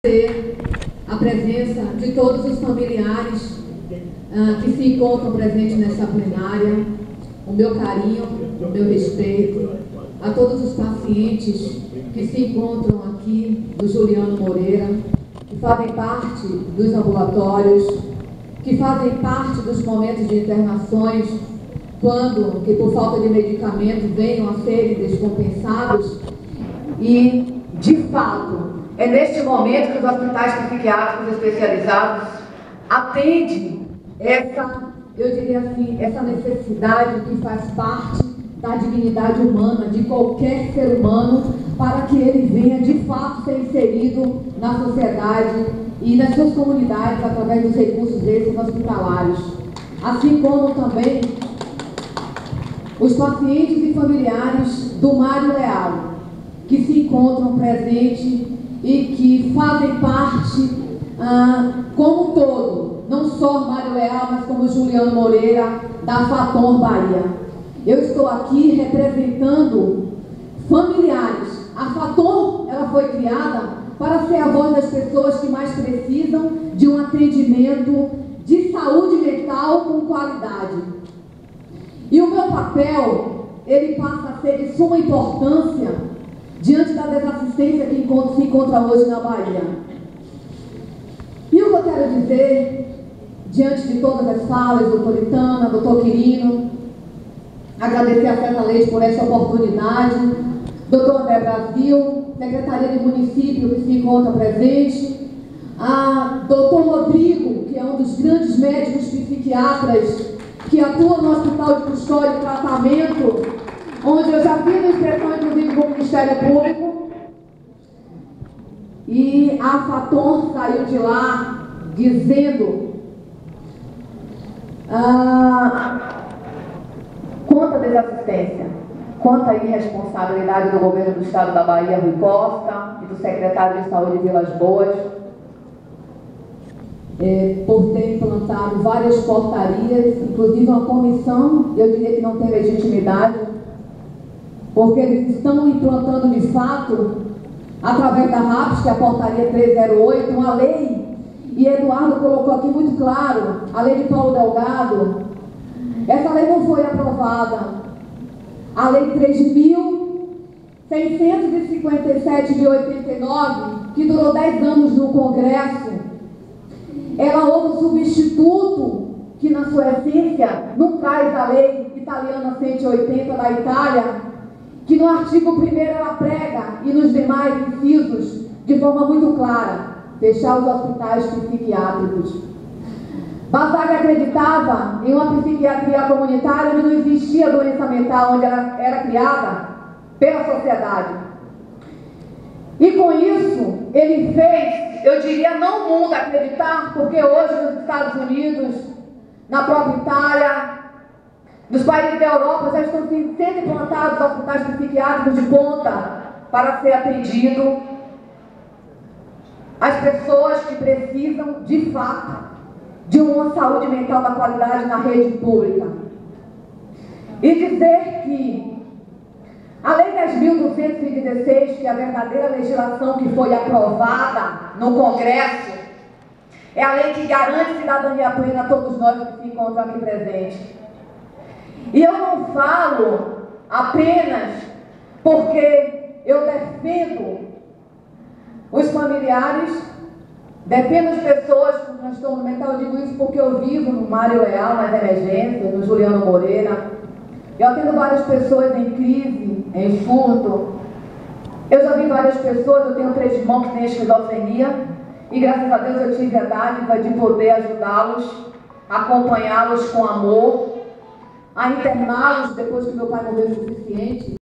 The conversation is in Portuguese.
A presença de todos os familiares que se encontram presentes nessa plenária, o meu carinho, o meu respeito a todos os pacientes que se encontram aqui do Juliano Moreira, que fazem parte dos ambulatórios, que fazem parte dos momentos de internações, quando que por falta de medicamento venham a serem descompensados. E, de fato, é neste momento que os hospitais psiquiátricos especializados atendem essa, eu diria assim, essa necessidade que faz parte da dignidade humana de qualquer ser humano, para que ele venha de fato ser inserido na sociedade e nas suas comunidades através dos recursos desses hospitalares. Assim como também os pacientes e familiares do Mário Leal, que se encontram presentes e que fazem parte como um todo, não só Mário Leal, mas como Juliano Moreira, da Faton Bahia. Eu estou aqui representando familiares. A Faton, ela foi criada para ser a voz das pessoas que mais precisam de um atendimento de saúde mental com qualidade. E o meu papel, ele passa a ser de suma importância diante da desassistência que se encontra hoje na Bahia. E o que eu quero dizer, diante de todas as falas, doutor Itana, doutor Quirino, agradecer a Feta Leite por essa oportunidade, doutor André Brasil, Secretaria de Município que se encontra presente, a doutor Rodrigo, que é um dos grandes médicos psiquiatras que atua no Hospital de Custódia e Tratamento, onde eu já fiz a inscrição, inclusive, com o Ministério Público, e a Faton saiu de lá dizendo quanta desassistência, quanta irresponsabilidade do governo do Estado da Bahia, Rui Costa, e do secretário de Saúde, Vilas Boas, por ter implantado várias portarias, inclusive uma comissão, eu diria que não tem legitimidade, porque eles estão implantando de fato, através da RAPS, que é a portaria 308, uma lei, e Eduardo colocou aqui muito claro, a lei de Paulo Delgado. Essa lei não foi aprovada. A lei 3.657 de 89, que durou 10 anos no Congresso, ela houve um substituto que, na sua essência, não traz a lei italiana 180 da Itália, que no artigo 1º ela prega, e nos demais incisos, de forma muito clara, fechar os hospitais psiquiátricos. Basaglia acreditava em uma psiquiatria comunitária onde não existia doença mental, onde ela era criada pela sociedade. E com isso, ele fez, eu diria, não o mundo acreditar, porque hoje nos Estados Unidos, na própria Itália, nos países da Europa, já estão sendo implantados hospitais psiquiátricos de ponta para ser atendido as pessoas que precisam, de fato, de uma saúde mental da qualidade na rede pública. E dizer que a Lei 10.216, que é a verdadeira legislação que foi aprovada no Congresso, é a lei que garante cidadania plena a todos nós que se encontram aqui presentes. E eu não falo apenas porque eu defendo os familiares, defendo as pessoas com transtorno mental. Eu digo isso porque eu vivo no Mário Leal, nas emergências, no Juliano Moreira. Eu atendo várias pessoas em crise, em surto. Eu já vi várias pessoas, eu tenho 3 irmãos que têm esquizofrenia, e graças a Deus eu tive a dádiva de poder ajudá-los, acompanhá-los com amor, a interná-los depois que meu pai morreu o suficiente.